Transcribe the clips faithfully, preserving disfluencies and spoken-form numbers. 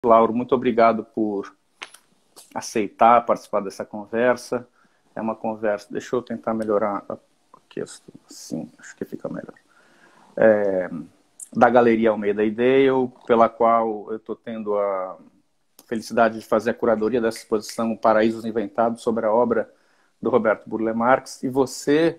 Lauro, muito obrigado por aceitar participar dessa conversa. É uma conversa... Deixa eu tentar melhorar aqui, assim, acho que fica melhor. É, da Galeria Almeida e Dale, pela qual eu estou tendo a felicidade de fazer a curadoria dessa exposição Paraísos Inventados, sobre a obra do Roberto Burle Marx. E você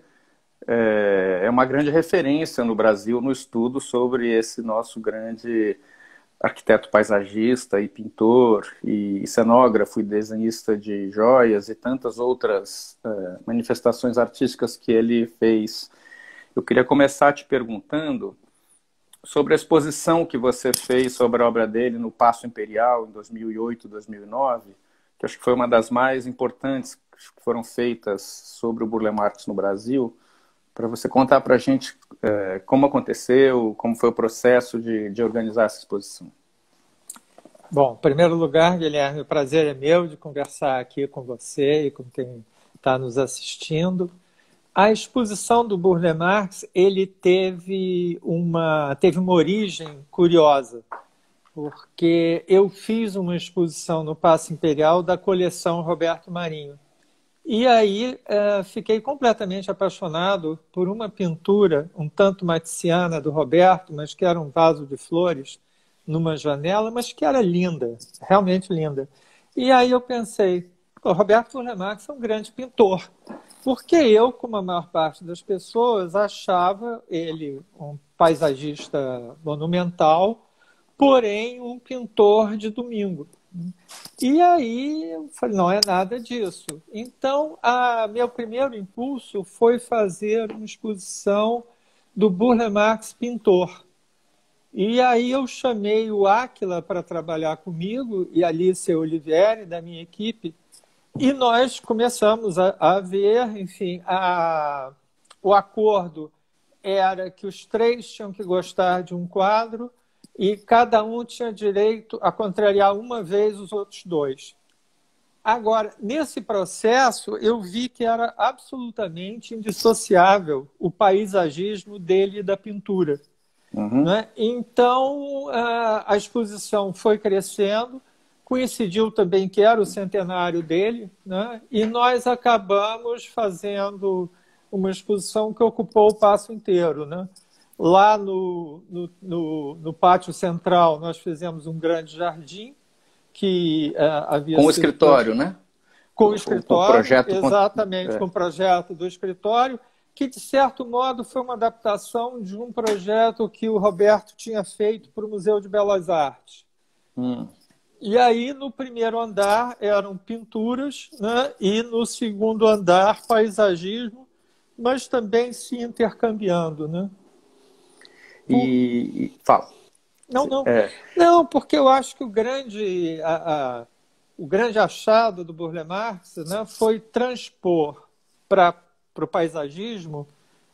é, é uma grande referência no Brasil no estudo sobre esse nosso grande arquiteto paisagista e pintor e cenógrafo e desenhista de joias e tantas outras é, manifestações artísticas que ele fez. Eu queria começar te perguntando sobre a exposição que você fez sobre a obra dele no Paço Imperial em dois mil e oito, dois mil e nove, que acho que foi uma das mais importantes que foram feitas sobre o Burle Marx no Brasil, para você contar para a gente é, como aconteceu, como foi o processo de, de organizar essa exposição. Bom, em primeiro lugar, Guilherme, o prazer é meu de conversar aqui com você e com quem está nos assistindo. A exposição do Burle Marx, ele teve uma, teve uma origem curiosa, porque eu fiz uma exposição no Paço Imperial da coleção Roberto Marinho. E aí é, fiquei completamente apaixonado por uma pintura um tanto maticiana do Roberto, mas que era um vaso de flores numa janela, mas que era linda, realmente linda. E aí eu pensei, o Roberto Burle Marx é um grande pintor, porque eu, como a maior parte das pessoas, achava ele um paisagista monumental, porém um pintor de domingo. E aí eu falei, não é nada disso. Então, a, meu primeiro impulso foi fazer uma exposição do Burle Marx pintor. E aí eu chamei o Áquila para trabalhar comigo, e a Alice Olivieri, da minha equipe, e nós começamos a, a ver, enfim, a, o acordo era que os três tinham que gostar de um quadro, e cada um tinha direito a contrariar uma vez os outros dois. Agora, nesse processo, eu vi que era absolutamente indissociável o paisagismo dele e da pintura. Uhum. Né? Então, a exposição foi crescendo, coincidiu também que era o centenário dele, né? E nós acabamos fazendo uma exposição que ocupou o Paço inteiro, né? Lá no, no, no, no pátio central, nós fizemos um grande jardim que uh, havia com o sido... escritório, né? Com o escritório, com o projeto, exatamente, é. com o projeto do escritório, que, de certo modo, foi uma adaptação de um projeto que o Roberto tinha feito para o Museu de Belas Artes. Hum. E aí, no primeiro andar, eram pinturas, né? E no segundo andar, paisagismo, mas também se intercambiando, né? E, e fala. Não, não. É. Não, porque eu acho que o grande, a, a, o grande achado do Burle Marx, né, foi transpor para o paisagismo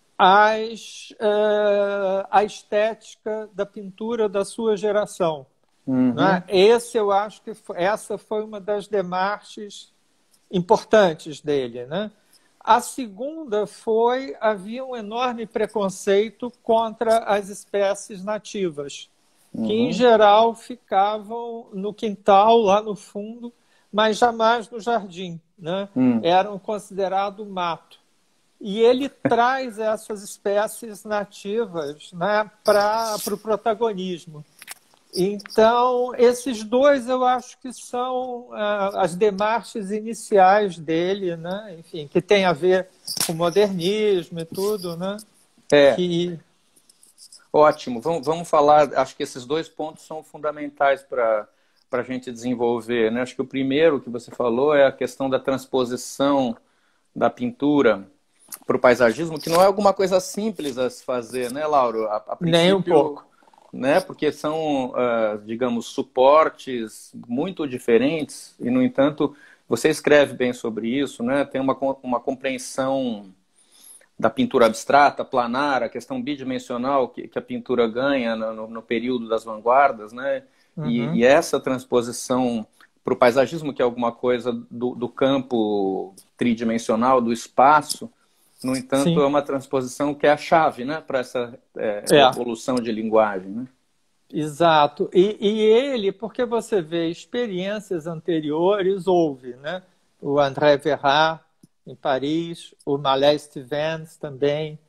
as, uh, a estética da pintura da sua geração. Uhum. Né? Esse, eu acho que foi, essa foi uma das demarches importantes dele, né? A segunda foi, havia um enorme preconceito contra as espécies nativas, uhum. que em geral ficavam no quintal, lá no fundo, mas jamais no jardim, né? Uhum. Eram considerados mato. E ele traz essas espécies nativas, né, para o pro protagonismo. Então, esses dois eu acho que são uh, as demarches iniciais dele, né? Enfim, que tem a ver com o modernismo e tudo, né? É. Que... Ótimo. Vamos, vamos falar, acho que esses dois pontos são fundamentais para a gente desenvolver, né? Acho que o primeiro que você falou é a questão da transposição da pintura para o paisagismo, que não é alguma coisa simples a se fazer, né, Lauro? A, a princípio, nem um pouco. Né, porque são, uh, digamos, suportes muito diferentes e, no entanto, você escreve bem sobre isso, né? Tem uma, uma compreensão da pintura abstrata, planar, a questão bidimensional que, que a pintura ganha no, no período das vanguardas, né? Uhum. E, e essa transposição para o paisagismo, que é alguma coisa do, do campo tridimensional, do espaço, no entanto, Sim. é uma transposição que é a chave, né, para essa é, é. evolução de linguagem. Né? Exato. E, e ele, porque você vê experiências anteriores, houve, né? O André Verrat, em Paris, o Malais Stevens também,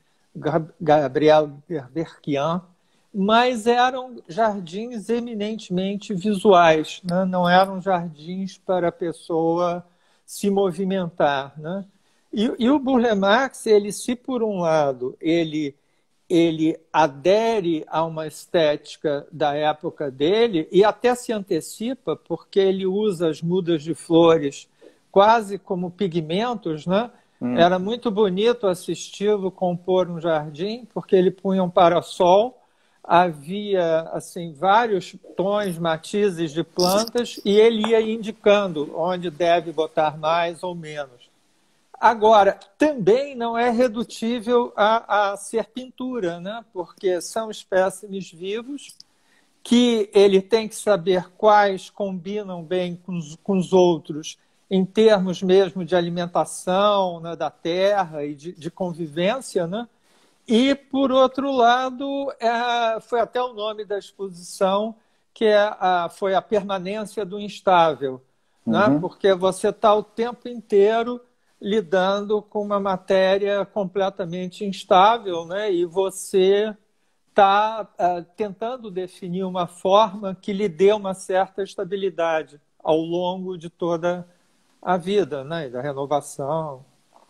Gabriel Berkian, mas eram jardins eminentemente visuais, né? Não eram jardins para a pessoa se movimentar, né? E, e o Burle Marx, ele, se por um lado ele ele adere a uma estética da época dele e até se antecipa, porque ele usa as mudas de flores quase como pigmentos, né? Hum. Era muito bonito assisti-lo compor um jardim, porque ele punha um parasol, havia assim vários tons, matizes de plantas, e ele ia indicando onde deve botar mais ou menos. Agora, também não é redutível a, a ser pintura, né? Porque são espécimes vivos que ele tem que saber quais combinam bem com os, com os outros em termos mesmo de alimentação, né, da terra e de, de convivência, né? E, por outro lado, é, foi até o nome da exposição, que é a, foi a permanência do instável, uhum. né? Porque você está o tempo inteiro lidando com uma matéria completamente instável, né? E você está uh, tentando definir uma forma que lhe dê uma certa estabilidade ao longo de toda a vida, né? E da renovação.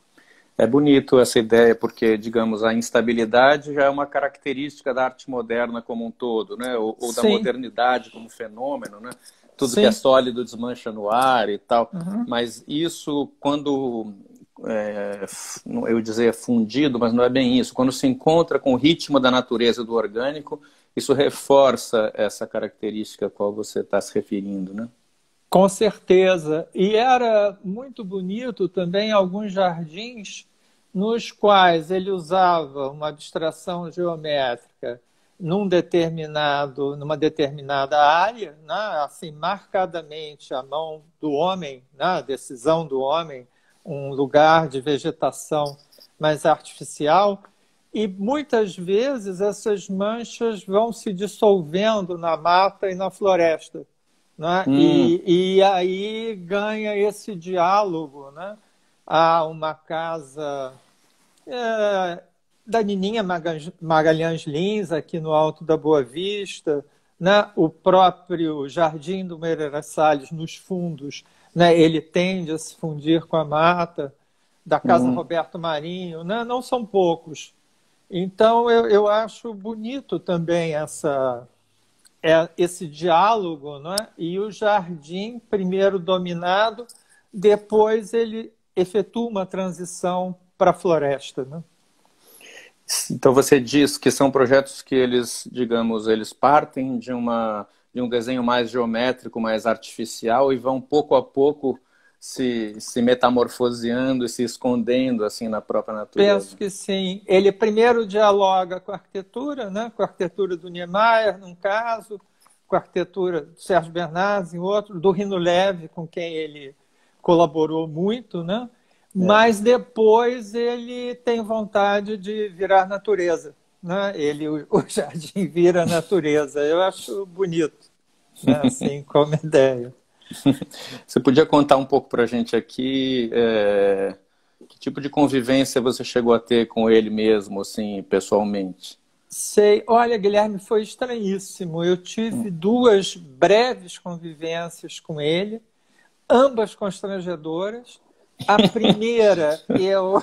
É bonito essa ideia, porque, digamos, a instabilidade já é uma característica da arte moderna como um todo, né? Ou, ou da modernidade como fenômeno, né? Tudo Sim. que é sólido desmancha no ar e tal. Uhum. Mas isso, quando, é, eu ia dizer fundido, mas não é bem isso. Quando se encontra com o ritmo da natureza do orgânico, isso reforça essa característica a qual você está se referindo, né? Com certeza. E era muito bonito também alguns jardins nos quais ele usava uma abstração geométrica num determinado, numa determinada área, né? Assim, marcadamente a mão do homem, né? A decisão do homem, um lugar de vegetação mais artificial, e muitas vezes essas manchas vão se dissolvendo na mata e na floresta, né? Hum. E, e aí ganha esse diálogo, né? Há uma casa é, da Nininha Magalhães Lins, aqui no Alto da Boa Vista, né? O próprio Jardim do Moreira Salles, nos fundos, né? Ele tende a se fundir com a mata, da Casa hum. Roberto Marinho, né? Não são poucos. Então, eu, eu acho bonito também essa, é, esse diálogo, né? E o jardim, primeiro dominado, depois ele efetua uma transição para a floresta, né? Então você diz que são projetos que eles, digamos, eles partem de, uma, de um desenho mais geométrico, mais artificial e vão pouco a pouco se, se metamorfoseando e se escondendo assim na própria natureza. Penso que sim. Ele primeiro dialoga com a arquitetura, né? Com a arquitetura do Niemeyer, num caso, com a arquitetura do Sérgio Bernardes, em outro, do Rino Leve, com quem ele colaborou muito, né? É. Mas depois ele tem vontade de virar natureza, né? Ele, o, o jardim vira natureza. Eu acho bonito, né? Assim, como ideia. Você podia contar um pouco para a gente aqui é, que tipo de convivência você chegou a ter com ele mesmo, assim, pessoalmente? Sei. Olha, Guilherme, foi estranhíssimo. Eu tive hum. duas breves convivências com ele, ambas constrangedoras. A primeira, eu,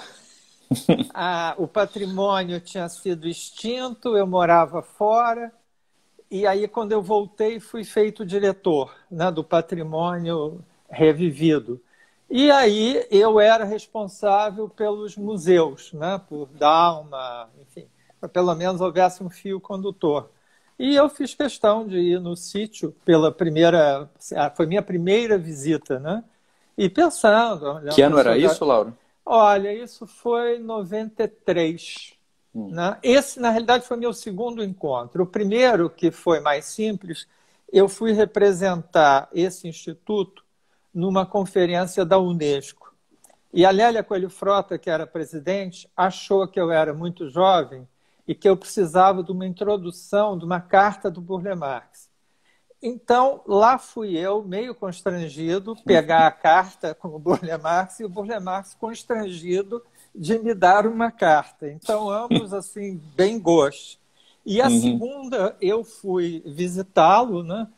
a, o patrimônio tinha sido extinto, eu morava fora, e aí quando eu voltei fui feito diretor, né, do patrimônio revivido. E aí eu era responsável pelos museus, né, por dar uma, enfim, para pelo menos houvesse um fio condutor. E eu fiz questão de ir no sítio pela primeira, foi minha primeira visita, né? E pensando... Que ano era isso, Laura? Olha, isso foi em noventa e três. Hum. Né? Esse, na realidade, foi meu segundo encontro. O primeiro, que foi mais simples, eu fui representar esse instituto numa conferência da Unesco. E a Lélia Coelho Frota, que era presidente, achou que eu era muito jovem e que eu precisava de uma introdução, de uma carta do Burle Marx. Então, lá fui eu, meio constrangido, pegar a carta com o Burle Marx e o Burle Marx constrangido de me dar uma carta. Então, ambos, assim, bem gostos. E a uhum. segunda, eu fui visitá-lo, né?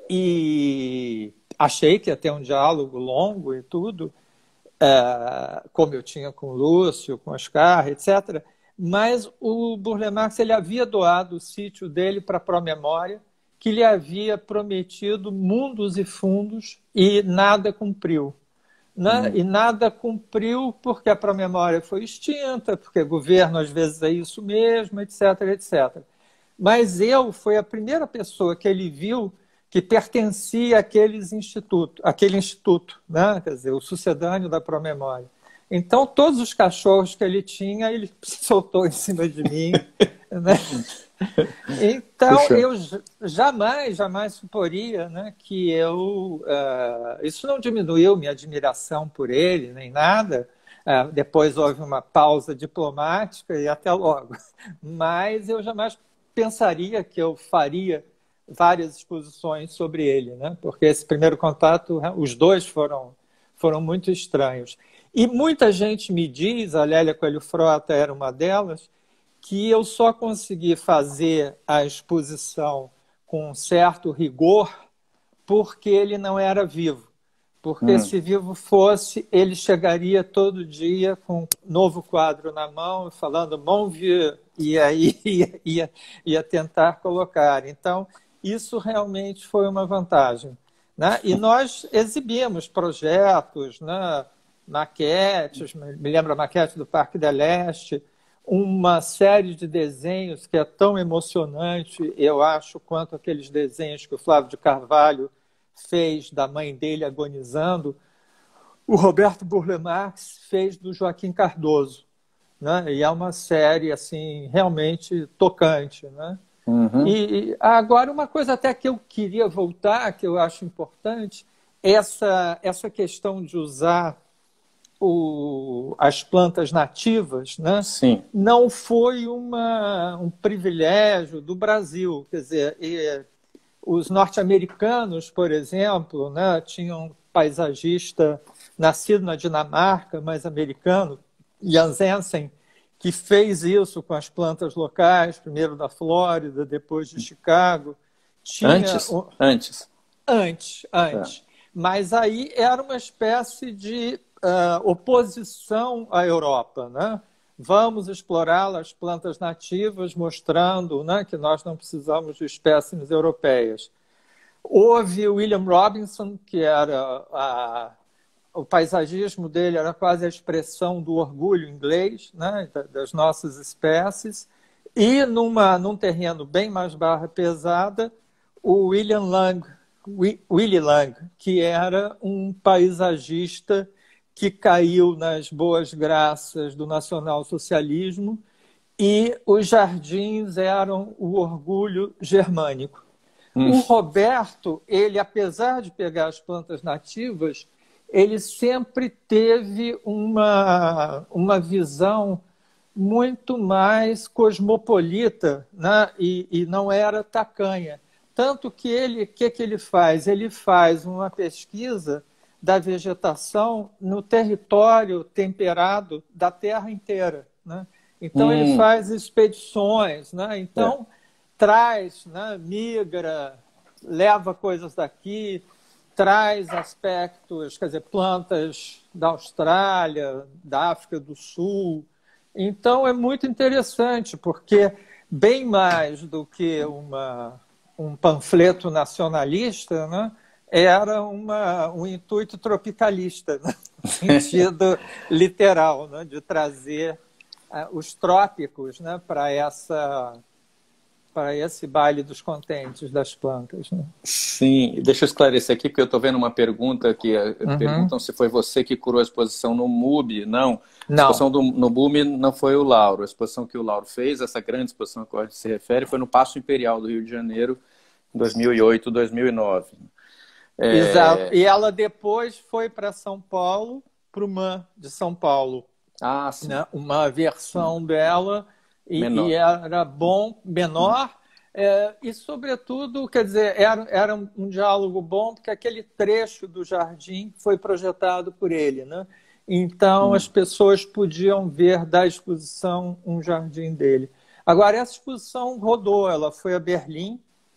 E achei que ia ter um diálogo longo e tudo, é, como eu tinha com o Lúcio, com o Oscar, etcétera. Mas o Burle Marx ele havia doado o sítio dele para a Pró-Memória, que lhe havia prometido mundos e fundos e nada cumpriu. Né? Hum. E nada cumpriu porque a Pró-Memória foi extinta, porque o governo às vezes é isso mesmo, etcétera, etcétera. Mas eu fui a primeira pessoa que ele viu que pertencia àqueles instituto, àquele instituto, né? Quer dizer, o sucedâneo da Pró-Memória. Então, todos os cachorros que ele tinha, ele soltou em cima de mim. Né? Então, Puxa. eu jamais, jamais suporia, né, que eu... Uh, isso não diminuiu minha admiração por ele, nem nada. Uh, depois houve uma pausa diplomática e até logo. Mas eu jamais pensaria que eu faria várias exposições sobre ele, né? Porque esse primeiro contato, os dois foram, foram muito estranhos. E muita gente me diz, a Lélia Coelho Frota era uma delas, que eu só consegui fazer a exposição com um certo rigor porque ele não era vivo. Porque hum. se vivo fosse, ele chegaria todo dia com um novo quadro na mão, falando "Mon vieux", e aí ia, ia, ia tentar colocar. Então, isso realmente foi uma vantagem. Né? E nós exibimos projetos, né? Maquetes, me lembro a maquete do Parque del Este, uma série de desenhos que é tão emocionante, eu acho, quanto aqueles desenhos que o Flávio de Carvalho fez da mãe dele agonizando, o Roberto Burle Marx fez do Joaquim Cardoso. Né? E é uma série assim, realmente tocante. Né? Uhum. E agora, uma coisa até que eu queria voltar, que eu acho importante, essa, essa questão de usar O, as plantas nativas, né? Sim. Não foi uma, um privilégio do Brasil. Quer dizer, e, os norte-americanos, por exemplo, né, tinham um paisagista nascido na Dinamarca, mas americano, Jan Jensen, que fez isso com as plantas locais, primeiro da Flórida, depois de Chicago. Tinha antes? Um... Antes. Antes, antes. É. Mas aí era uma espécie de Uh, oposição à Europa, né? Vamos explorar as plantas nativas, mostrando, né, que nós não precisamos de espécimes europeias. Houve o William Robinson, que era a, o paisagismo dele era quase a expressão do orgulho inglês, né, das nossas espécies, e numa, num terreno bem mais barra pesada, o William Lang, Willy Lang, que era um paisagista que caiu nas boas graças do nacionalsocialismo, e os jardins eram o orgulho germânico. Hum. O Roberto, ele, apesar de pegar as plantas nativas, ele sempre teve uma, uma visão muito mais cosmopolita, né? e, e não era tacanha. Tanto que ele, o que, que ele faz? Ele faz uma pesquisa da vegetação no território temperado da Terra inteira. Né? Então, hum. ele faz expedições, né? Então, é. traz, né? migra, leva coisas daqui, traz aspectos, quer dizer, plantas da Austrália, da África do Sul. Então, é muito interessante, porque bem mais do que uma, um panfleto nacionalista, né? era uma, um intuito tropicalista, né? No sentido literal, né? De trazer uh, os trópicos, né? para essa, para esse baile dos contentes das plantas. Né? Sim, deixa eu esclarecer aqui, porque eu estou vendo uma pergunta que uhum. perguntam se foi você que curou a exposição no M U B. Não, a não. exposição do, no M U B não foi o Lauro. A exposição que o Lauro fez, essa grande exposição a qual a gente se refere, foi no Paço Imperial do Rio de Janeiro, em dois mil e oito, dois mil e nove. É... Exato. E ela depois foi para São Paulo, para o M A N de São Paulo. Ah, sim. Né? Uma versão hum. dela e, menor. e era bom, menor, é, e, sobretudo, quer dizer, era, era um diálogo bom, porque aquele trecho do jardim foi projetado por ele, né? Então, as pessoas podiam ver da exposição um jardim dele. Agora, essa exposição rodou, ela foi a Berlim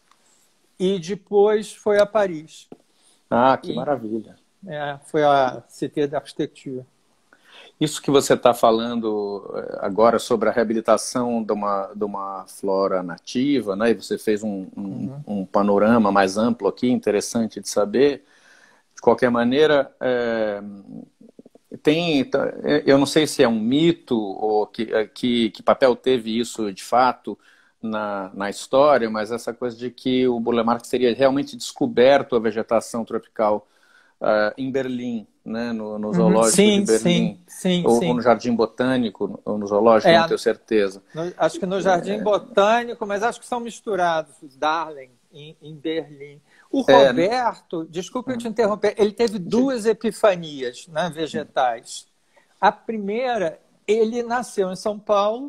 e depois foi a Paris. Ah, que E, maravilha. é, foi a Cité d'Architecture. Isso que você está falando agora sobre a reabilitação de uma, de uma flora nativa, né? E você fez um, um, uhum. um panorama mais amplo aqui, interessante de saber. De qualquer maneira, é, tem, eu não sei se é um mito ou que, que, que papel teve isso de fato na, na história, mas essa coisa de que o Burle Marx teria realmente descoberto a vegetação tropical uh, em Berlim, né, no, no zoológico sim, de Berlim, sim, sim, ou, sim. ou no Jardim Botânico, ou no zoológico, é, não tenho certeza. No, acho que no Jardim é... Botânico, mas acho que são misturados, Darling, em, em Berlim. O é... Roberto, desculpe eu te interromper, ele teve duas epifanias, né, vegetais. A primeira, ele nasceu em São Paulo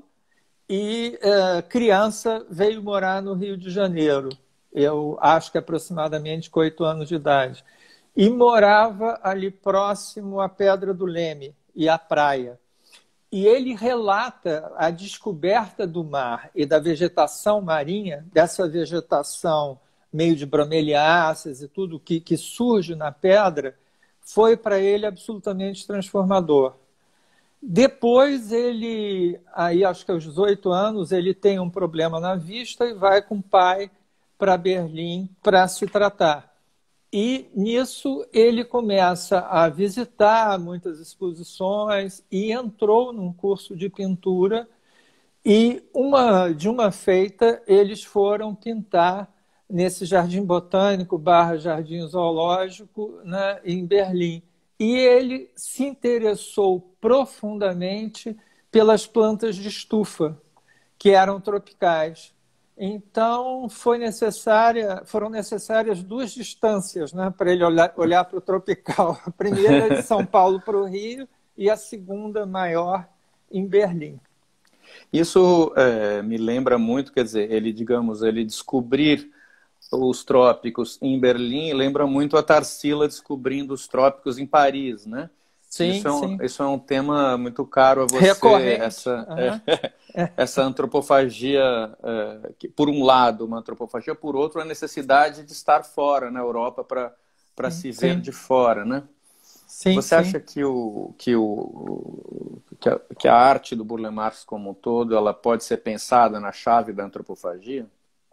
e, uh, criança, veio morar no Rio de Janeiro. Eu acho que aproximadamente com oito anos de idade. E morava ali próximo à Pedra do Leme e à praia. E ele relata a descoberta do mar e da vegetação marinha, dessa vegetação meio de bromeliáceas e tudo que, que surge na pedra, foi para ele absolutamente transformador. Depois ele, aí acho que aos dezoito anos, ele tem um problema na vista e vai com o pai para Berlim para se tratar. E nisso ele começa a visitar muitas exposições e entrou num curso de pintura e uma, de uma feita eles foram pintar nesse jardim botânico barra jardim zoológico, né, em Berlim. E ele se interessou profundamente pelas plantas de estufa, que eram tropicais. Então, foi necessária, foram necessárias duas distâncias, né, para ele olhar, olhar para o tropical. A primeira de São Paulo para o Rio e a segunda maior em Berlim. Isso é, me lembra muito, quer dizer, ele, digamos, ele descobrir os trópicos em Berlim lembra muito a Tarsila descobrindo os trópicos em Paris, né? Sim, isso, é um, sim. isso é um tema muito caro a você. Recorrente. Essa, uhum. é, essa antropofagia, é, que, por um lado, uma antropofagia, por outro, a necessidade de estar fora na Europa para se ver sim. de fora, né? Sim, você sim. acha que, o, que, o, que, a, que a arte do Burle Marx como um todo ela pode ser pensada na chave da antropofagia?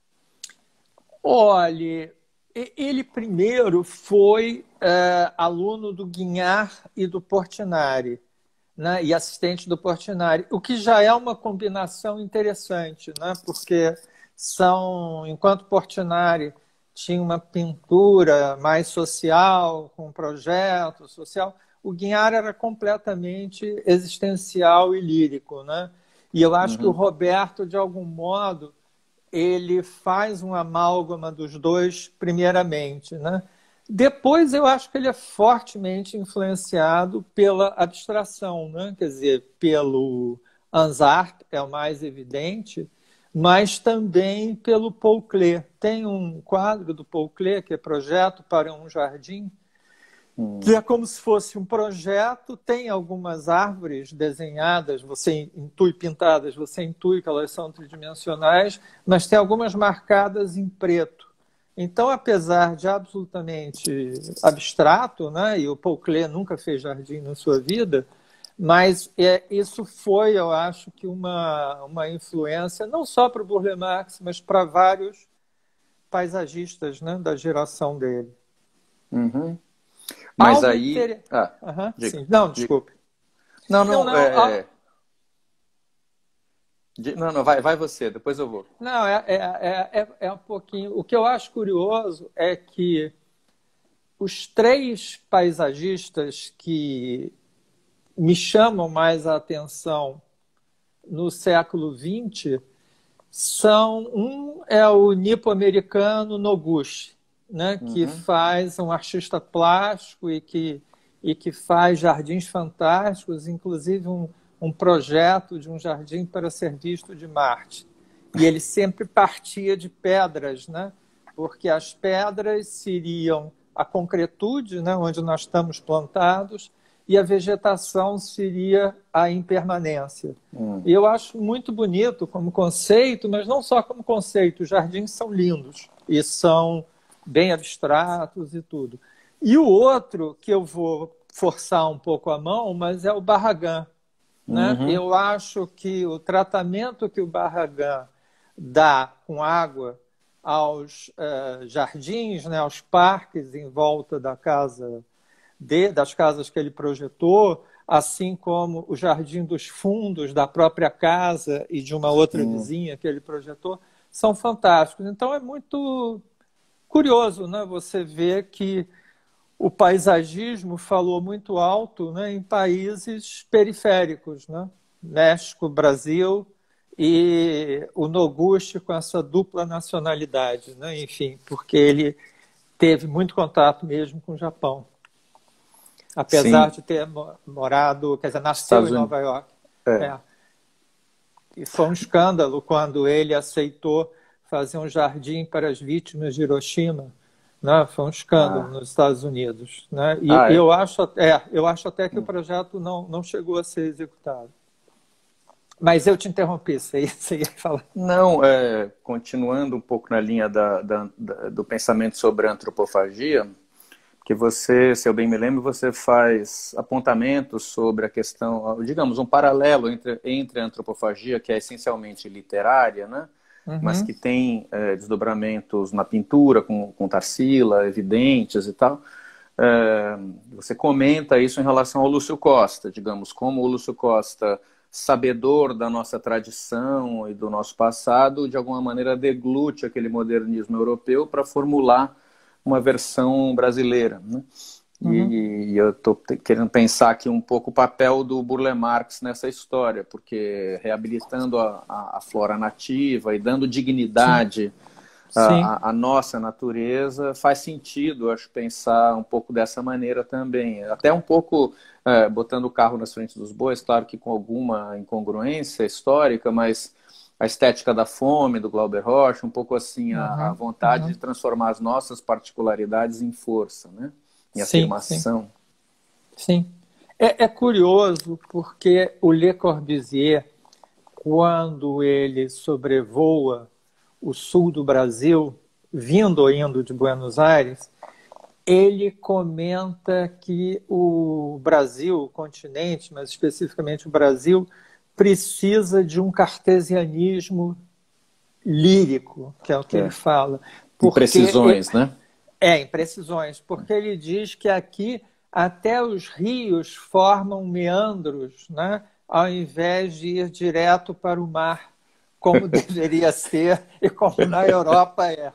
Olha, ele primeiro foi é, aluno do Guignard e do Portinari, né, e assistente do Portinari, o que já é uma combinação interessante, né, porque são, enquanto Portinari tinha uma pintura mais social, com um projeto social, o Guignard era completamente existencial e lírico, né? E eu acho uhum. que o Roberto, de algum modo, ele faz um amálgama dos dois primeiramente, né? Depois eu acho que ele é fortemente influenciado pela abstração, né? Quer dizer, pelo Ansart, é o mais evidente, mas também pelo Paul Klee. Tem um quadro do Paul Klee, que é Projeto para um Jardim, hum. que é como se fosse um projeto, tem algumas árvores desenhadas, você intui pintadas, você intui que elas são tridimensionais, mas tem algumas marcadas em preto. Então, apesar de absolutamente abstrato, né, e o Paul Klee nunca fez jardim na sua vida, mas é, isso foi, eu acho, que uma, uma influência, não só para o Burle Marx, mas para vários paisagistas, né, da geração dele. Uhum. Mas Algo aí... inter... Ah, uhum, diga, sim. Não, diga. desculpe. Não, não, não, não é... a... Não, não, vai, vai você, depois eu vou. Não, é, é, é, é um pouquinho... O que eu acho curioso é que os três paisagistas que me chamam mais a atenção no século vinte são... Um é o nipo-americano Noguchi, né, que uhum. faz um artista plástico e que, e que faz jardins fantásticos, inclusive um, um projeto de um jardim para ser visto de Marte. E ele sempre partia de pedras, né? Porque as pedras seriam a concretude, né? Onde nós estamos plantados, e a vegetação seria a impermanência. Hum. E eu acho muito bonito como conceito, mas não só como conceito. Os jardins são lindos e são bem abstratos e tudo. E o outro, que eu vou forçar um pouco a mão, mas é o Barragan. Né? Uhum. Eu acho que o tratamento que o Barragan dá com água aos uh, jardins, né, aos parques em volta da casa de, das casas que ele projetou, assim como o jardim dos fundos da própria casa e de uma outra uhum. vizinha que ele projetou, são fantásticos. Então é muito curioso, né, você ver que o paisagismo falou muito alto, né, em países periféricos, né? México, Brasil e o Noguchi com essa dupla nacionalidade, né? Enfim, porque ele teve muito contato mesmo com o Japão. Apesar Sim. de ter morado, quer dizer, nasceu Estados em Nova York. É. É. E foi um escândalo quando ele aceitou fazer um jardim para as vítimas de Hiroshima. Né? Foi um escândalo ah. nos Estados Unidos. Né? E ah, é? eu, acho, é, eu acho até que hum. o projeto não, não chegou a ser executado. Mas eu te interrompi, você ia, você ia falar. Não, é, continuando um pouco na linha da, da, da, do pensamento sobre a antropofagia, que você, se eu bem me lembro, você faz apontamentos sobre a questão, digamos, um paralelo entre, entre a antropofagia, que é essencialmente literária, né? Uhum. Mas que tem é, desdobramentos na pintura, com, com Tarsila, evidentes e tal. É, você comenta isso em relação ao Lúcio Costa, digamos, como o Lúcio Costa, sabedor da nossa tradição e do nosso passado, de alguma maneira deglute aquele modernismo europeu para formular uma versão brasileira, né? Uhum. E, e eu estou querendo pensar aqui um pouco o papel do Burle Marx nessa história, porque reabilitando a, a, a flora nativa e dando dignidade à, à nossa natureza, faz sentido, acho, pensar um pouco dessa maneira também. Até um pouco é, botando o carro nas frentes dos bois, claro que com alguma incongruência histórica, mas a estética da fome, do Glauber Rocha, um pouco assim, a, uhum, a vontade uhum. de transformar as nossas particularidades em força, né? Em sim, afirmação. Sim. sim. É, é curioso porque o Le Corbusier, quando ele sobrevoa o sul do Brasil, vindo ou indo de Buenos Aires, ele comenta que o Brasil, o continente, mas especificamente o Brasil, precisa de um cartesianismo lírico, que é o que é. ele fala. Imprecisões, ele... né? É, imprecisões, porque ele diz que aqui até os rios formam meandros, né? Ao invés de ir direto para o mar, como deveria ser e como na Europa é.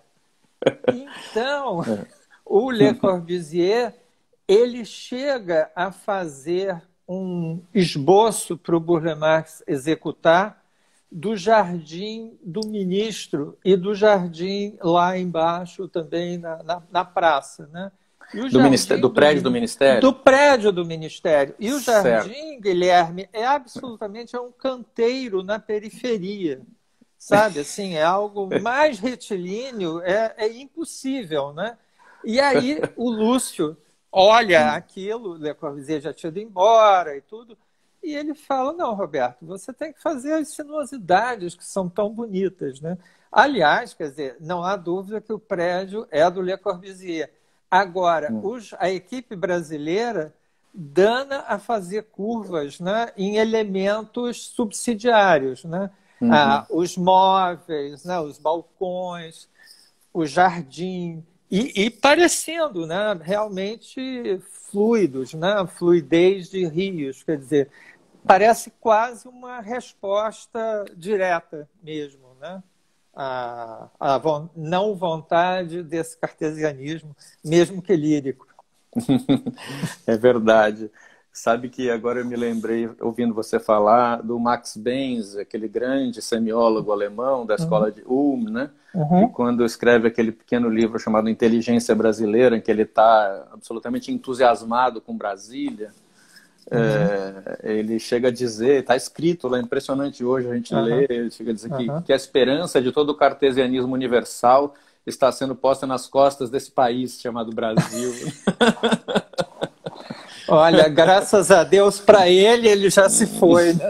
Então, o Le Corbusier, ele chega a fazer um esboço para o Burle Marx executar do jardim do ministro e do jardim lá embaixo também na, na, na praça, né? E o do, ministério, do prédio do, do Ministério? Do prédio do Ministério. E o jardim, certo. Guilherme, é absolutamente é um canteiro na periferia, sabe? Assim, é algo mais retilíneo, é, é impossível, né? E aí o Lúcio olha aquilo, Le Corbusier já tinha ido embora e tudo, e ele fala, não, Roberto, você tem que fazer as sinuosidades que são tão bonitas, né? Aliás, quer dizer, não há dúvida que o prédio é do Le Corbusier. Agora, hum. os, a equipe brasileira dana a fazer curvas, né, em elementos subsidiários, né? Uhum. Ah, os móveis, né, os balcões, o jardim, e, e parecendo, né, realmente fluidos, né, fluidez de rios, quer dizer, parece quase uma resposta direta mesmo, né, à, à não vontade desse cartesianismo, mesmo que lírico. É verdade. Sabe que agora eu me lembrei, ouvindo você falar, do Max Benz, aquele grande semiólogo alemão da escola uhum. de Ulm, né? Uhum. E quando escreve aquele pequeno livro chamado Inteligência Brasileira, em que ele está absolutamente entusiasmado com Brasília, É, ele chega a dizer, está escrito lá, é impressionante hoje a gente Uhum. lê, ele chega a dizer que, Uhum. que a esperança de todo o cartesianismo universal está sendo posta nas costas desse país chamado Brasil. Olha, graças a Deus para ele, ele já se foi, né?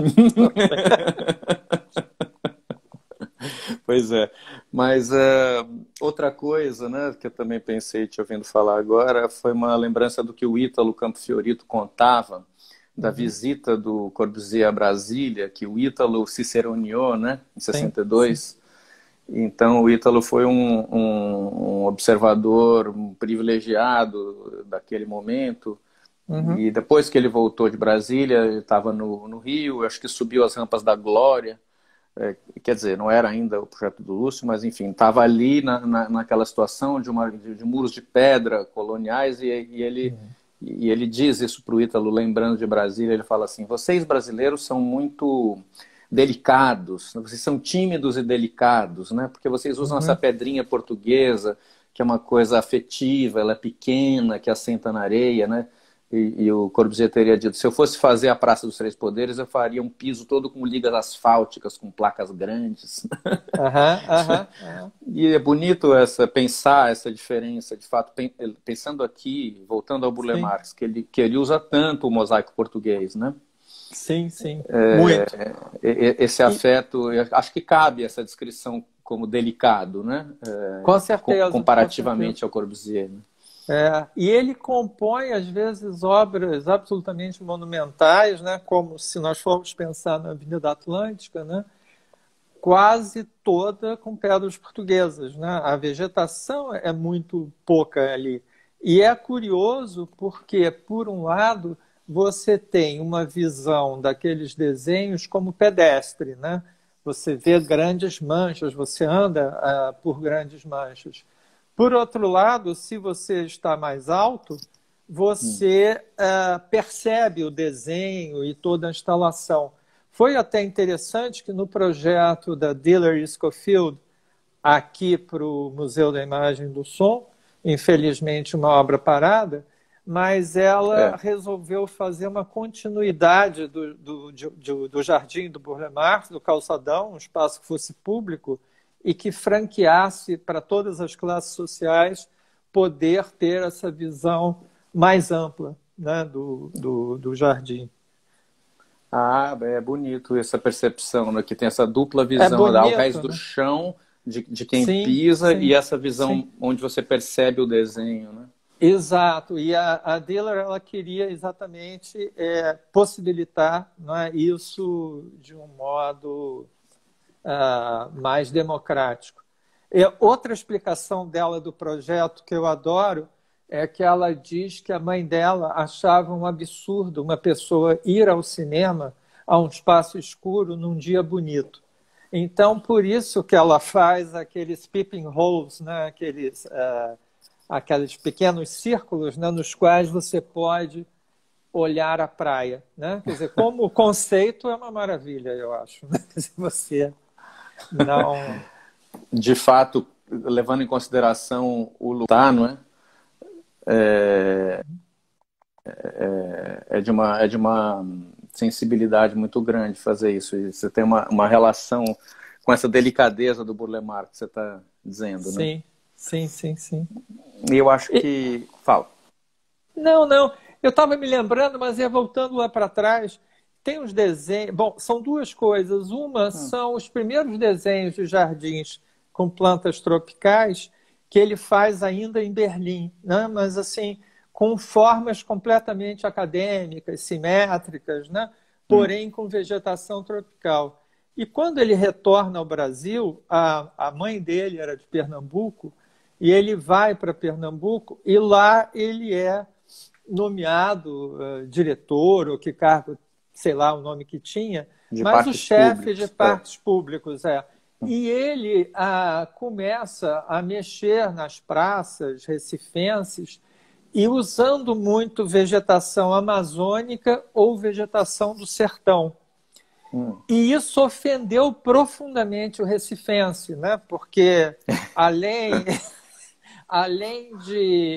Pois é, mas uh, outra coisa, né, que eu também pensei te ouvindo falar agora, foi uma lembrança do que o Ítalo Campfiorito contava, da Uhum. visita do Corbusier a Brasília, que o Ítalo ciceroneou, né, em sessenta e dois. Sim. Então o Ítalo foi um, um, um observador um privilegiado daquele momento. Uhum. E depois que ele voltou de Brasília, ele estava no, no Rio, acho que subiu as rampas da Glória. É, quer dizer, não era ainda o projeto do Lúcio, mas enfim, estava ali na, na, naquela situação de, uma, de, de muros de pedra coloniais e, e, ele, uhum. e ele diz isso para o Ítalo, lembrando de Brasília, ele fala assim, vocês brasileiros são muito delicados, vocês são tímidos e delicados, né? Porque vocês usam uhum. essa pedrinha portuguesa, que é uma coisa afetiva, ela é pequena, que assenta na areia, né? E, e o Corbusier teria dito, se eu fosse fazer a Praça dos Três Poderes, eu faria um piso todo com ligas asfálticas, com placas grandes. Uhum, uhum, uhum. E é bonito essa, pensar essa diferença, de fato, pensando aqui, voltando ao Burle Marx, que ele, que ele usa tanto o mosaico português, né? Sim, sim, é, muito. Esse afeto, e... acho que cabe essa descrição como delicado, né? É, com certeza. Comparativamente com certeza. ao Corbusier, né? É, e ele compõe, às vezes, obras absolutamente monumentais, né? Como se nós formos pensar na Avenida Atlântica, né? Quase toda com pedras portuguesas, né? A vegetação é muito pouca ali. E é curioso porque, por um lado, você tem uma visão daqueles desenhos como pedestre, né? Você vê grandes manchas, você anda uh, por grandes manchas. Por outro lado, se você está mais alto, você uh, percebe o desenho e toda a instalação. Foi até interessante que no projeto da Diller e Scofield, aqui para o Museu da Imagem e do Som, infelizmente uma obra parada, mas ela é. resolveu fazer uma continuidade do, do, do, do Jardim do Burle Marx, do calçadão, um espaço que fosse público, e que franqueasse para todas as classes sociais poder ter essa visão mais ampla, né, do, do, do jardim. Ah, é bonito essa percepção, né, que tem essa dupla visão, é bonito, ao rés né? do chão, de, de quem sim, pisa, sim, e essa visão sim. onde você percebe o desenho. Né? Exato, e a, a Diller ela queria exatamente é, possibilitar né, isso de um modo Uh, mais democrático. E outra explicação dela do projeto que eu adoro é que ela diz que a mãe dela achava um absurdo uma pessoa ir ao cinema a um espaço escuro num dia bonito. Então, por isso que ela faz aqueles peeping holes, né? aqueles, uh, aqueles pequenos círculos né? nos quais você pode olhar a praia. Né? Quer dizer, como o conceito é uma maravilha, eu acho. Né? Se você não... De fato, levando em consideração o lugar, não é? É, é, é, de uma, é de uma sensibilidade muito grande fazer isso. E você tem uma, uma relação com essa delicadeza do Burle Marx que você está dizendo, né? Sim, sim, sim, sim. E eu acho que... E... Fala. Não, não. Eu estava me lembrando, mas ia voltando lá para trás... Tem uns desenhos... Bom, são duas coisas. Uma hum. são os primeiros desenhos de jardins com plantas tropicais que ele faz ainda em Berlim, né? Mas assim, com formas completamente acadêmicas, simétricas, né? Porém hum. com vegetação tropical. E quando ele retorna ao Brasil, a, a mãe dele era de Pernambuco, e ele vai para Pernambuco e lá ele é nomeado uh, diretor, ou que cargo... sei lá o nome que tinha, de mas o chefe de parques é. públicos. É. E ele ah, começa a mexer nas praças recifenses e usando muito vegetação amazônica ou vegetação do sertão. Hum. E isso ofendeu profundamente o recifense, né? Porque além, além de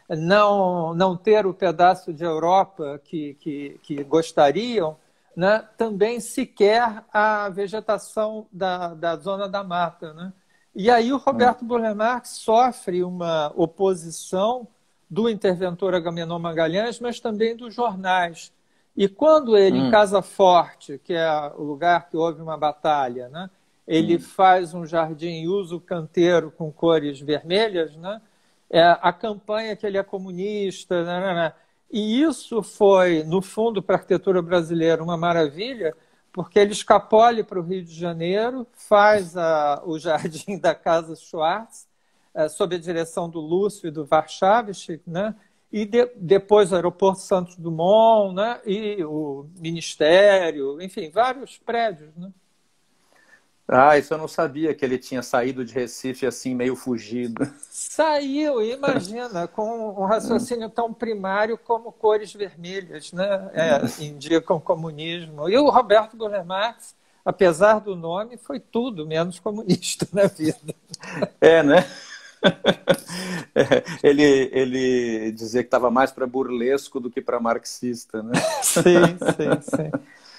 não, não ter o pedaço de Europa que, que, que gostariam, né, também sequer a vegetação da, da zona da mata, né? E aí o Roberto Burle Marx sofre uma oposição do interventor Agamenon Magalhães, mas também dos jornais. E quando ele, hum. em Casa Forte, que é o lugar que houve uma batalha, né, ele hum. faz um jardim e usa o canteiro com cores vermelhas, né, é a campanha que ele é comunista, né, né, né. E isso foi, no fundo, para a arquitetura brasileira uma maravilha, porque ele escapole para o Rio de Janeiro, faz a, o jardim da Casa Schwartz, é, sob a direção do Lúcio e do Warschawski, né? E de, depois o Aeroporto Santos Dumont, né? E o Ministério, enfim, vários prédios, né? Ah, isso eu não sabia, que ele tinha saído de Recife assim, meio fugido. Saiu, imagina, com um raciocínio tão primário como cores vermelhas, né? É, indicam comunismo. E o Roberto Burle Marx, apesar do nome, foi tudo menos comunista na vida. É, né? ele, ele dizia que estava mais para burlesco do que para marxista, né? Sim, sim, sim.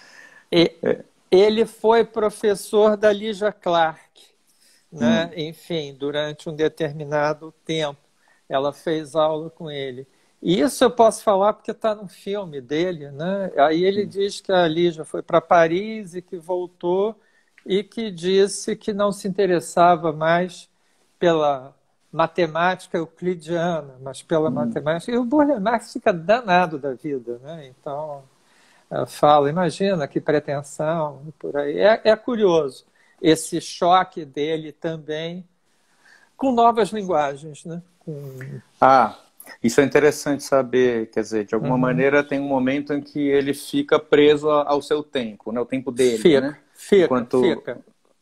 E, é. Ele foi professor da Lygia Clark, né? Hum. Enfim, durante um determinado tempo. Ela fez aula com ele. E isso eu posso falar porque está no filme dele, né? Aí ele hum. diz que a Lygia foi para Paris e que voltou e que disse que não se interessava mais pela matemática euclidiana, mas pela hum. matemática. E o Burle Marx fica danado da vida, né? Então... fala, imagina que pretensão, por aí. É, é curioso esse choque dele também com novas linguagens, né? Com... Ah, isso é interessante saber, quer dizer, de alguma uhum. maneira tem um momento em que ele fica preso ao seu tempo, né? O tempo dele, fica, né? Fica, Enquanto... fica.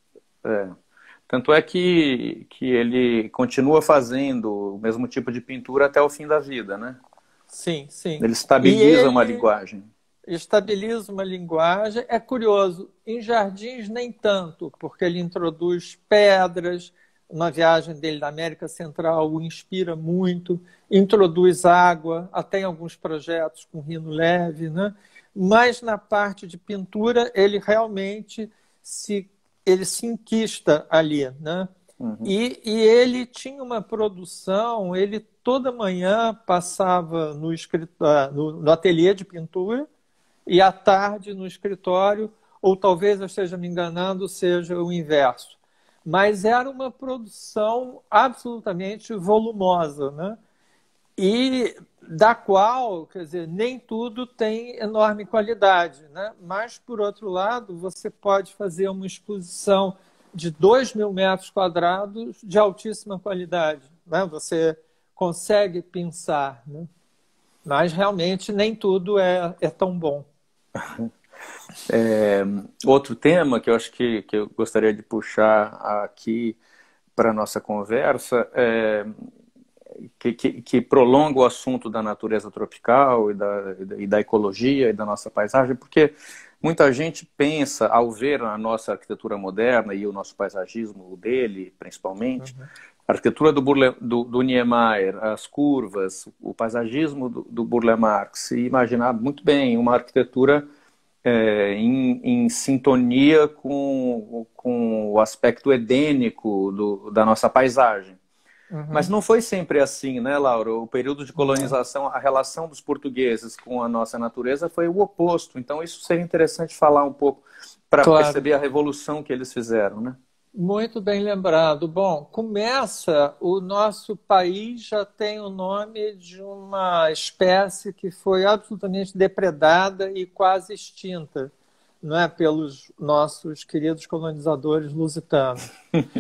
É. Tanto é que, que ele continua fazendo o mesmo tipo de pintura até o fim da vida, né? Sim, sim. Ele estabiliza ele... uma linguagem. estabiliza uma linguagem. É curioso, em jardins nem tanto, porque ele introduz pedras, uma viagem dele da América Central o inspira muito, introduz água, até em alguns projetos com rino leve, né? Mas na parte de pintura ele realmente se, ele se enquista ali, né? Uhum. E, e ele tinha uma produção, ele toda manhã passava no, escritório, no, no ateliê de pintura, e à tarde no escritório, ou talvez eu esteja me enganando, seja o inverso. Mas era uma produção absolutamente volumosa, né? E da qual, quer dizer, nem tudo tem enorme qualidade, né? Mas, por outro lado, você pode fazer uma exposição de dois mil metros quadrados de altíssima qualidade, né? Você consegue pensar, né? Mas realmente nem tudo é, é tão bom. É, outro tema que eu acho que, que eu gostaria de puxar aqui para a nossa conversa é, que, que, que prolonga o assunto da natureza tropical e da, e da ecologia e da nossa paisagem, porque muita gente pensa, ao ver a nossa arquitetura moderna e o nosso paisagismo dele, principalmente, uhum. a arquitetura do, Burle, do, do Niemeyer, as curvas, o paisagismo do, do Burle Marx, e imaginar muito bem uma arquitetura é, em, em sintonia com, com o aspecto edênico do, da nossa paisagem. Uhum. Mas não foi sempre assim, né, Laura? O período de colonização, a relação dos portugueses com a nossa natureza foi o oposto. Então isso seria interessante falar um pouco para claro. perceber a revolução que eles fizeram, né? Muito bem lembrado. Bom, começa, o nosso país já tem o nome de uma espécie que foi absolutamente depredada e quase extinta, não é, pelos nossos queridos colonizadores lusitanos.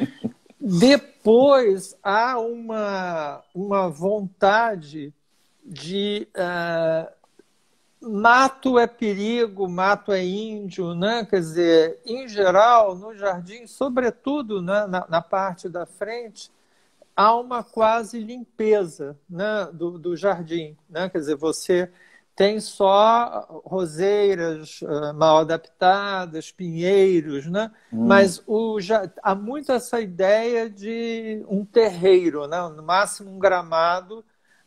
Depois há uma, uma vontade de... Uh, mato é perigo, mato é índio, né? Quer dizer, em geral, no jardim, sobretudo, né, na, na parte da frente, há uma quase limpeza, né, do, do jardim, né? Quer dizer, você tem só roseiras uh, mal adaptadas, pinheiros, né? Hum. Mas o, já, há muito essa ideia de um terreiro, né? No máximo um gramado,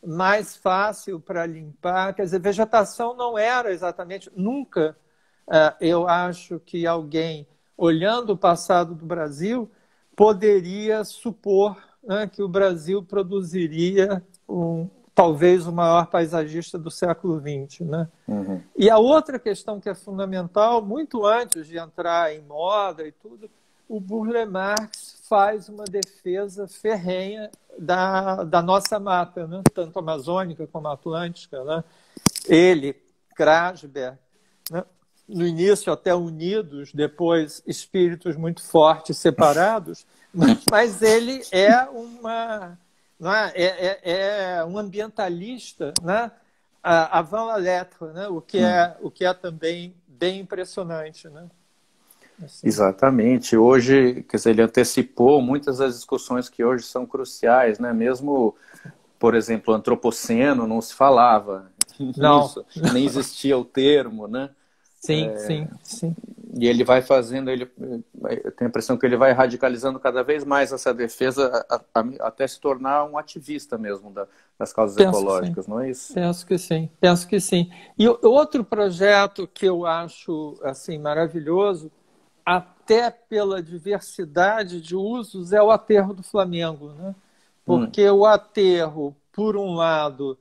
mais fácil para limpar. Quer dizer, vegetação não era exatamente, nunca uh, eu acho que alguém, olhando o passado do Brasil, poderia supor, né, que o Brasil produziria um, talvez o maior paisagista do século vinte. Né? Uhum. E a outra questão que é fundamental, muito antes de entrar em moda e tudo, o Burle Marx faz uma defesa ferrenha da, da nossa mata, né? Tanto amazônica como atlântica. Né? Ele, Grasberg, né? No início até unidos, depois espíritos muito fortes separados, mas ele é, uma, né? é, é, é um ambientalista, né? Avant la lettre, né? o, que é, o que é também bem impressionante. Né? Assim. Exatamente. Hoje, quer dizer, ele antecipou muitas das discussões que hoje são cruciais, né? Mesmo, por exemplo, antropoceno não se falava não. nisso, nem existia o termo, né? Sim, é... sim, sim. E ele vai fazendo, ele, eu tenho a impressão que ele vai radicalizando cada vez mais essa defesa a, a, até se tornar um ativista mesmo da, das causas Penso ecológicas, não é isso? Penso que sim, penso que sim. E outro projeto que eu acho assim maravilhoso, até pela diversidade de usos, é o aterro do Flamengo, né? Porque hum. o aterro, por um lado,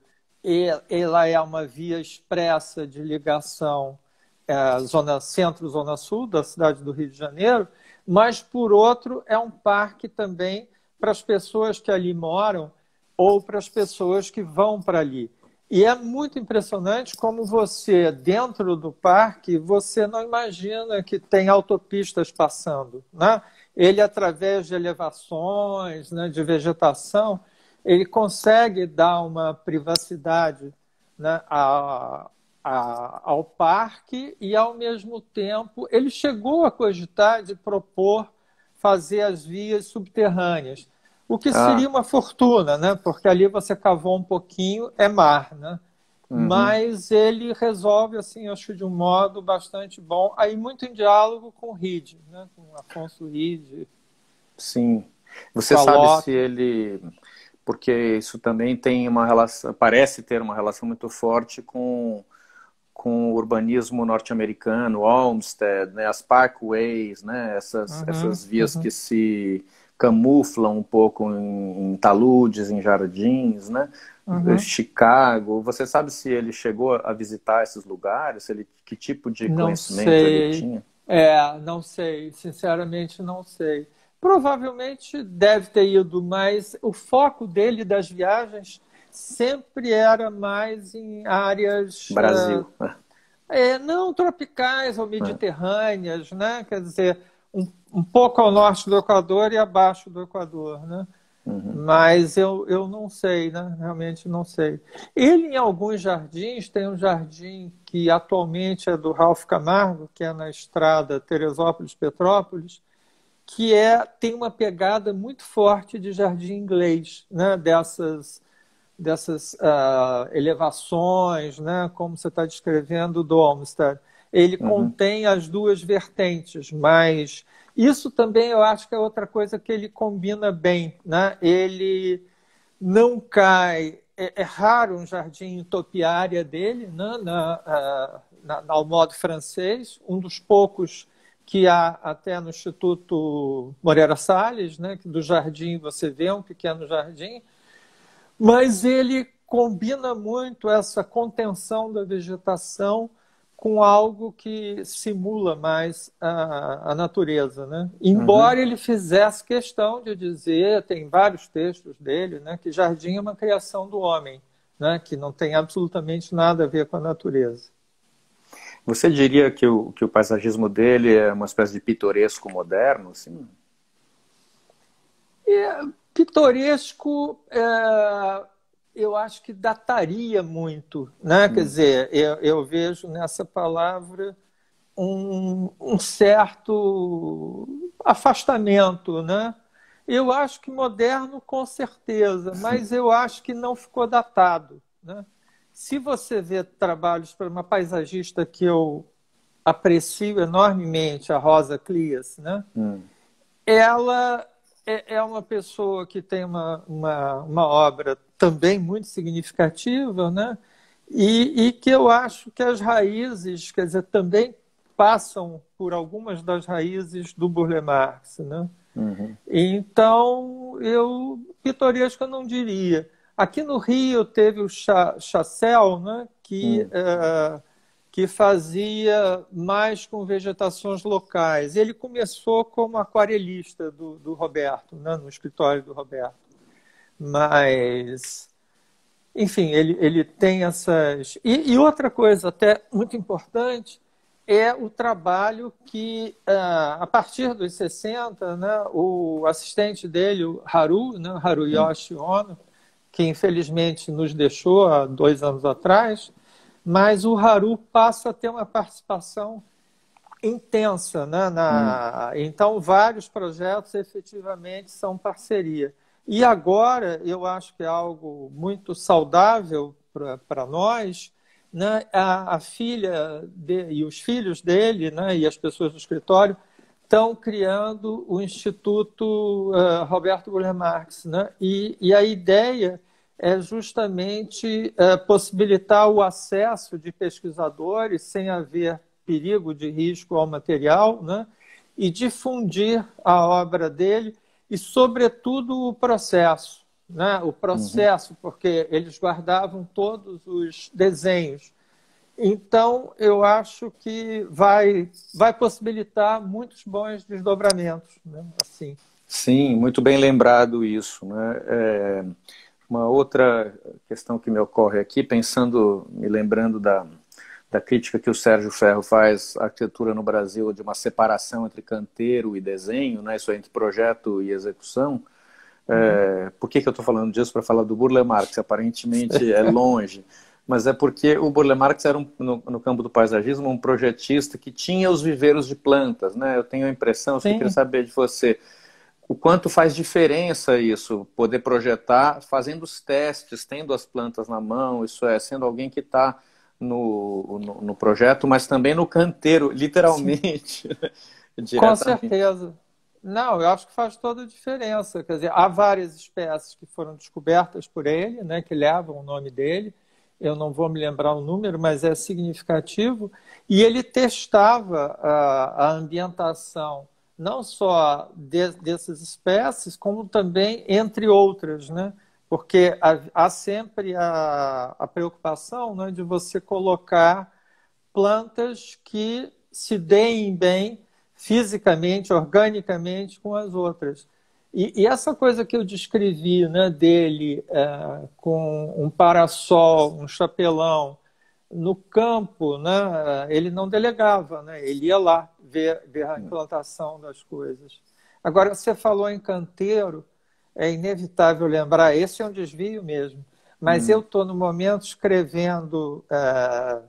ela é uma via expressa de ligação é, zona centro, zona sul da cidade do Rio de Janeiro, mas, por outro, é um parque também para as pessoas que ali moram ou para as pessoas que vão para ali. E é muito impressionante como você, dentro do parque, você não imagina que tem autopistas passando. Né? Ele, através de elevações, né, de vegetação, ele consegue dar uma privacidade, né, a, a, ao parque e, ao mesmo tempo, ele chegou a cogitar de propor fazer as vias subterrâneas. O que seria ah. uma fortuna, né? Porque ali você cavou um pouquinho, é mar, né? Uhum. Mas ele resolve, assim, acho de um modo bastante bom, aí muito em diálogo com o Reed, né? Com o Afonso Reed. Sim. Você sabe se ele... Porque isso também tem uma relação, parece ter uma relação muito forte com, com o urbanismo norte-americano, Olmsted, né? As parkways, né? Essas, uhum. essas vias uhum. que se... camuflam um pouco em, em taludes, em jardins, né? Uhum. Chicago. Você sabe se ele chegou a visitar esses lugares? Se ele, que tipo de não conhecimento sei. ele tinha? É, não sei. Sinceramente, não sei. Provavelmente deve ter ido, mas o foco dele das viagens sempre era mais em áreas... Brasil. Uh, é, não tropicais ou mediterrâneas, é. né? Quer dizer... Um, um pouco ao norte do Equador e abaixo do Equador, né? Uhum. Mas eu, eu não sei, né? Realmente não sei. Ele, em alguns jardins, tem um jardim que atualmente é do Ralph Camargo, que é na estrada Teresópolis-Petrópolis, que é, tem uma pegada muito forte de jardim inglês, né? Dessas, dessas uh, elevações, né? Como você está descrevendo do Olmsted. Ele uhum. contém as duas vertentes, mas isso também eu acho que é outra coisa que ele combina bem, né? Ele não cai... É, é raro um jardim em topiária dele, né? na, na, na, ao modo francês, um dos poucos que há até no Instituto Moreira Salles, né? Que do jardim você vê um pequeno jardim, mas ele combina muito essa contenção da vegetação com algo que simula mais a, a natureza, né? Embora uhum. ele fizesse questão de dizer, tem vários textos dele, né, que jardim é uma criação do homem, né, que não tem absolutamente nada a ver com a natureza. Você diria que o, que o paisagismo dele é uma espécie de pitoresco moderno? Assim? É, pitoresco... É... eu acho que dataria muito, né? Hum. Quer dizer, eu, eu vejo nessa palavra um, um certo afastamento, né? Eu acho que moderno, com certeza, mas eu acho que não ficou datado, né? Se você vê trabalhos para uma paisagista que eu aprecio enormemente, a Rosa Clias, né? Hum. Ela é uma pessoa que tem uma, uma, uma obra também muito significativa, né? E, e que eu acho que as raízes, quer dizer, também passam por algumas das raízes do Burle Marx, né? Uhum. Então, eu, pitoresco eu não diria. Aqui no Rio teve o Chassel, né, que, Uhum. é, que fazia mais com vegetações locais. Ele começou como aquarelista do, do Roberto, né, no escritório do Roberto. Mas, enfim, ele, ele tem essas... E, e outra coisa até muito importante é o trabalho que, a partir dos sessenta, né, o assistente dele, o Haru, né, Haruyoshi Ono, que infelizmente nos deixou há dois anos atrás, mas o Haru passa a ter uma participação intensa, né, na... Então, vários projetos efetivamente são parceria. E agora, eu acho que é algo muito saudável para nós, né? A, a filha de, e os filhos dele, né? E as pessoas do escritório estão criando o Instituto uh, Roberto Burle Marx, né? E, e a ideia é justamente uh, possibilitar o acesso de pesquisadores sem haver perigo de risco ao material, né? E difundir a obra dele e, sobretudo, o processo. Né? O processo, uhum. Porque eles guardavam todos os desenhos. Então, eu acho que vai, vai possibilitar muitos bons desdobramentos. Né? Assim. Sim, muito bem lembrado isso. Né? É, uma outra questão que me ocorre aqui, pensando, me lembrando da, da crítica que o Sérgio Ferro faz à arquitetura no Brasil, de uma separação entre canteiro e desenho, né? Isso é entre projeto e execução. É, por que, que eu estou falando disso? Para falar do Burle Marx, aparentemente é longe, mas é porque o Burle Marx era, um, no, no campo do paisagismo, um projetista que tinha os viveiros de plantas, né? Eu tenho a impressão, eu queria saber de você, o quanto faz diferença isso, poder projetar fazendo os testes, tendo as plantas na mão, isso é, sendo alguém que está no, no, no projeto, mas também no canteiro, literalmente. Com certeza. Não, eu acho que faz toda a diferença. Quer dizer, há várias espécies que foram descobertas por ele, né, que levam o nome dele. Eu não vou me lembrar o número, mas é significativo. E ele testava a, a ambientação, não só de, dessas espécies, como também entre outras, né? Porque há, há sempre a, a preocupação, né, de você colocar plantas que se deem bem fisicamente, organicamente com as outras. E, e essa coisa que eu descrevi, né, dele é, com um parasol, um chapelão, no campo, né, ele não delegava, né, ele ia lá ver, ver a implantação das coisas. Agora, você falou em canteiro, é inevitável lembrar, esse é um desvio mesmo, mas hum. eu estou no momento escrevendo... É,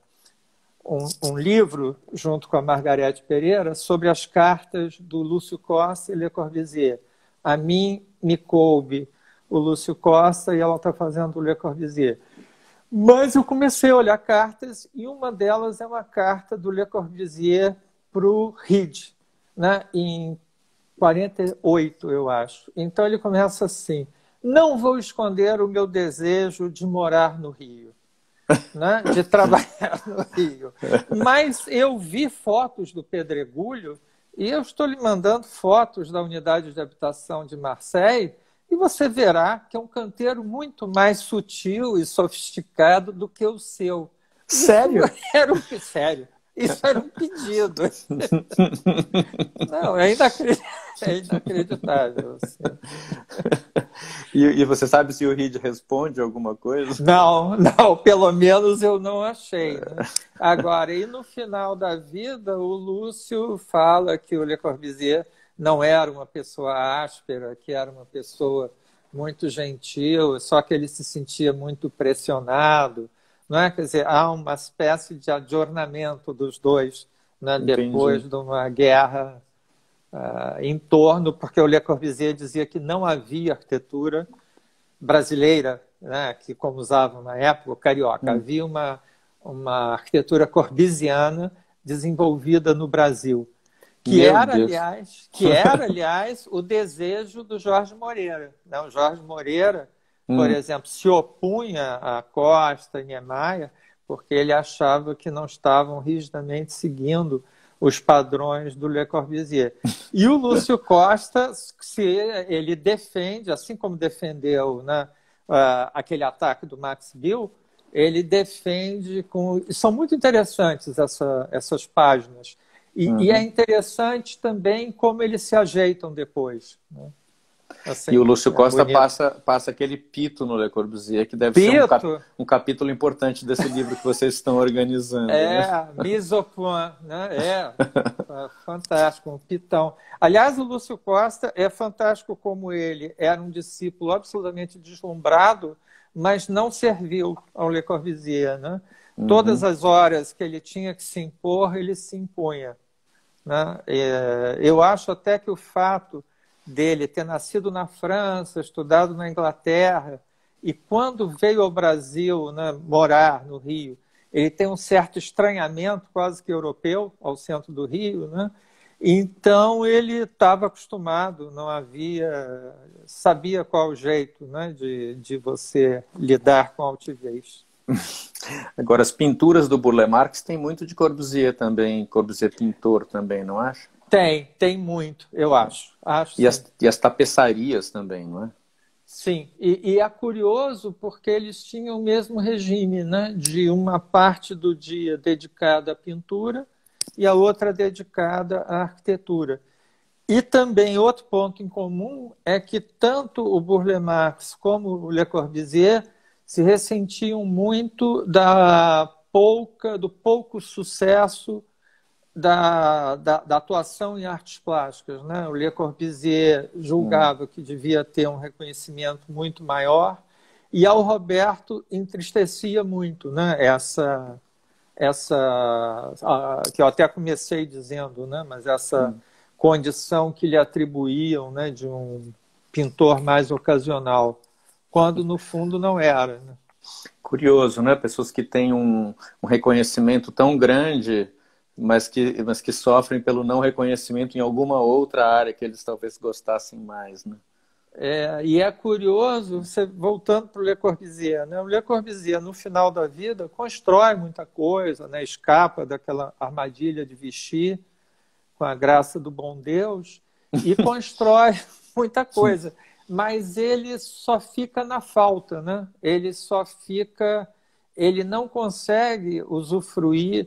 Um, um livro, junto com a Margarete Pereira, sobre as cartas do Lúcio Costa e Le Corbusier. A mim me coube o Lúcio Costa e ela está fazendo o Le Corbusier. Mas eu comecei a olhar cartas e uma delas é uma carta do Le Corbusier para o Reed, né, em quarenta e oito, eu acho. Então ele começa assim: não vou esconder o meu desejo de morar no Rio. Né, de trabalhar no Rio. Mas eu vi fotos do Pedregulho e eu estou lhe mandando fotos da unidade de habitação de Marseille e você verá que é um canteiro muito mais sutil e sofisticado do que o seu. Sério? Isso era um, sério. Isso era um pedido. Não, é, inacreditável. É inacreditável. Assim. E, e você sabe se o Reed responde alguma coisa? Não, não, pelo menos eu não achei. Né? Agora, e no final da vida, o Lúcio fala que o Le Corbusier não era uma pessoa áspera, que era uma pessoa muito gentil, só que ele se sentia muito pressionado. Não é? Quer dizer, há uma espécie de adornamento dos dois, né, depois de uma guerra uh, em torno, porque o Le Corbusier dizia que não havia arquitetura brasileira, né, que como usavam na época, o carioca, hum. havia uma, uma arquitetura corbusiana desenvolvida no Brasil, que Meu era, Deus. aliás, que era, aliás, o desejo do Jorge Moreira. Né? O Jorge Moreira por Hum. exemplo, se opunha a Costa e Niemeyer porque ele achava que não estavam rigidamente seguindo os padrões do Le Corbusier. E o Lúcio Costa, se ele defende, assim como defendeu, né, uh, aquele ataque do Max Bill, ele defende com... São muito interessantes essa, essas páginas. E, Uhum. e é interessante também como eles se ajeitam depois, né? Assim, e o Lúcio é Costa bonito. passa, passa aquele pito no Le Corbusier, que deve Pito. ser um, cap, um capítulo importante desse livro que vocês estão organizando. É, né? mise au point, né? É, é fantástico, um pitão. Aliás, o Lúcio Costa é fantástico como ele era um discípulo absolutamente deslumbrado, mas não serviu ao Le Corbusier, né? Uhum. Todas as horas que ele tinha que se impor, ele se impunha, né? É, eu acho até que o fato dele ter nascido na França, estudado na Inglaterra, e quando veio ao Brasil, né, morar no Rio, ele tem um certo estranhamento quase que europeu ao centro do Rio, né? Então ele estava acostumado, não havia, sabia qual o jeito, né, de, de você lidar com a altivez. Agora, as pinturas do Burle Marx tem muito de Corbusier também, Corbusier pintor também, não acha? Tem, tem muito, eu acho. acho e, as, e as tapeçarias também, não é? Sim, e, e é curioso porque eles tinham o mesmo regime, né? De uma parte do dia dedicada à pintura e a outra dedicada à arquitetura. E também outro ponto em comum é que tanto o Burle Marx como o Le Corbusier se ressentiam muito da pouca, do pouco sucesso Da, da, da atuação em artes plásticas, né? O Le Corbusier julgava hum. que devia ter um reconhecimento muito maior e ao Roberto entristecia muito, né? Essa, essa a, que eu até comecei dizendo, né? Mas essa hum. condição que lhe atribuíam, né? De um pintor mais ocasional, quando no fundo não era, né? Curioso, né? Pessoas que têm um, um reconhecimento tão grande, mas que, mas que sofrem pelo não reconhecimento em alguma outra área que eles talvez gostassem mais, né? É, e é curioso, você, voltando para o Le Corbusier, né? O Le Corbusier, no final da vida, constrói muita coisa, né? Escapa daquela armadilha de Vichy, com a graça do bom Deus, e constrói muita coisa. Mas ele só fica na falta, né? Ele só fica... Ele não consegue usufruir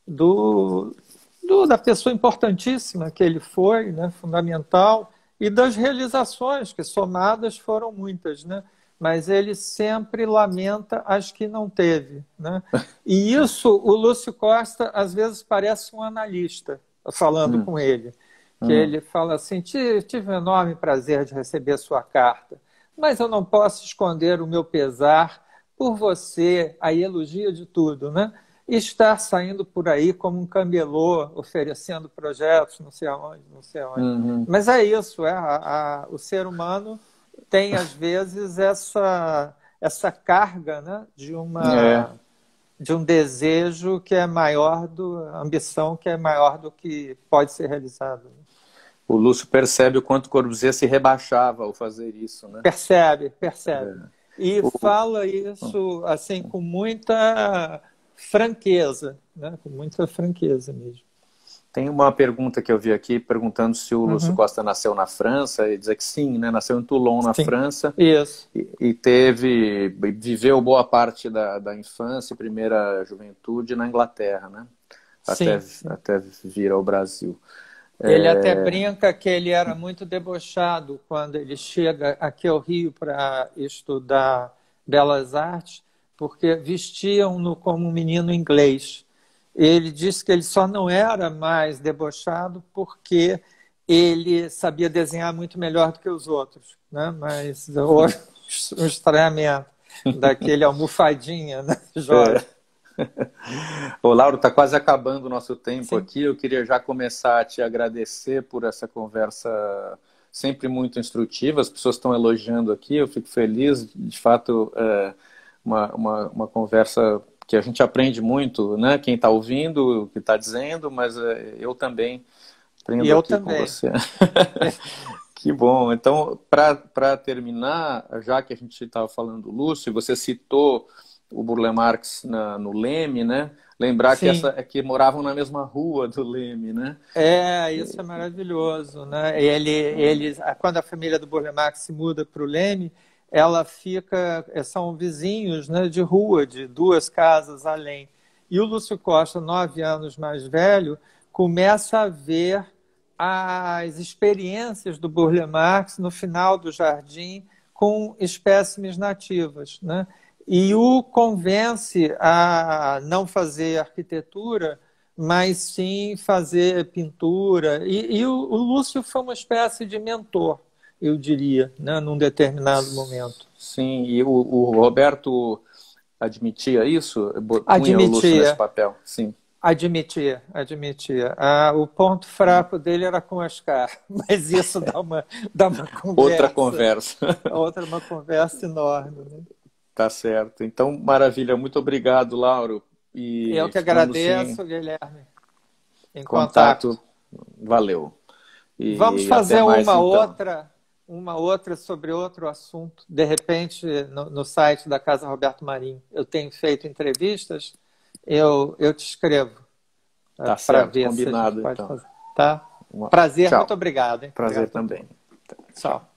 Do, do, da pessoa importantíssima que ele foi, né, fundamental, e das realizações, que somadas foram muitas, né? Mas ele sempre lamenta as que não teve, né? E isso, o Lúcio Costa, às vezes, parece um analista falando hum. com ele, que hum. ele fala assim, tive um enorme prazer de receber a sua carta, mas eu não posso esconder o meu pesar por você, aí elogia de tudo, né? E estar saindo por aí como um camelô, oferecendo projetos, não sei aonde, não sei aonde. Uhum. Mas é isso, é, a, a, o ser humano tem, às vezes, essa, essa carga, né, de, uma, é. de um desejo que é maior, do, ambição que é maior do que pode ser realizado. O Lúcio percebe o quanto Corbusier se rebaixava ao fazer isso, né? Percebe, percebe. É. E o... fala isso assim com muita... franqueza, né? Com muita franqueza mesmo. Tem uma pergunta que eu vi aqui perguntando se o uhum. Lúcio Costa nasceu na França, e dizer que sim, né? Nasceu em Toulon, na sim. França. Isso. E, e teve, viveu boa parte da, da infância e primeira juventude na Inglaterra, né? Até, sim, sim. até vir ao Brasil. Ele é... até brinca que ele era muito debochado quando ele chega aqui ao Rio para estudar Belas Artes, porque vestiam-no como um menino inglês. Ele disse que ele só não era mais debochado porque ele sabia desenhar muito melhor do que os outros, né? Mas um estranhamento daquele almofadinha, né? Jovem. É. Ô, Lauro, está quase acabando o nosso tempo Sim. aqui. Eu queria já começar a te agradecer por essa conversa sempre muito instrutiva. As pessoas estão elogiando aqui, eu fico feliz. De fato, é uma, uma, uma conversa que a gente aprende muito, né? Quem está ouvindo, o que está dizendo, mas é, eu também aprendo eu aqui também. com você. Que bom. Então, para terminar, já que a gente estava falando do Lúcio, você citou o Burle Marx na, no Leme, né? Lembrar que, essa, que moravam na mesma rua do Leme, né? É, isso é maravilhoso, né? Ele, ele, quando a família do Burle Marx se muda para o Leme, ela fica, são vizinhos, né, de rua, de duas casas além. E o Lúcio Costa, nove anos mais velho, começa a ver as experiências do Burle Marx no final do jardim com espécimes nativas, né? E o convence a não fazer arquitetura, mas sim fazer pintura. E, e o, o Lúcio foi uma espécie de mentor, eu diria, né, num determinado momento. Sim, e o, o Roberto admitia isso? Punha Admitia. o Lúcio nesse papel? Sim. Admitia, admitia. Ah, o ponto fraco dele era com Oscar, mas isso dá uma, dá uma conversa. Outra conversa. Outra, uma conversa enorme. Né? Tá certo. Então, maravilha. Muito obrigado, Lauro. E eu que agradeço, em... Guilherme. Em contato. contato. Valeu. E vamos fazer mais, uma então. outra, uma outra sobre outro assunto. De repente, no, no site da Casa Roberto Marinho, eu tenho feito entrevistas. Eu, eu te escrevo. Tá certo, ver combinado, se a gente pode então. fazer. Tá? Prazer, Tchau. muito obrigado. Hein? Prazer obrigado também. Tchau.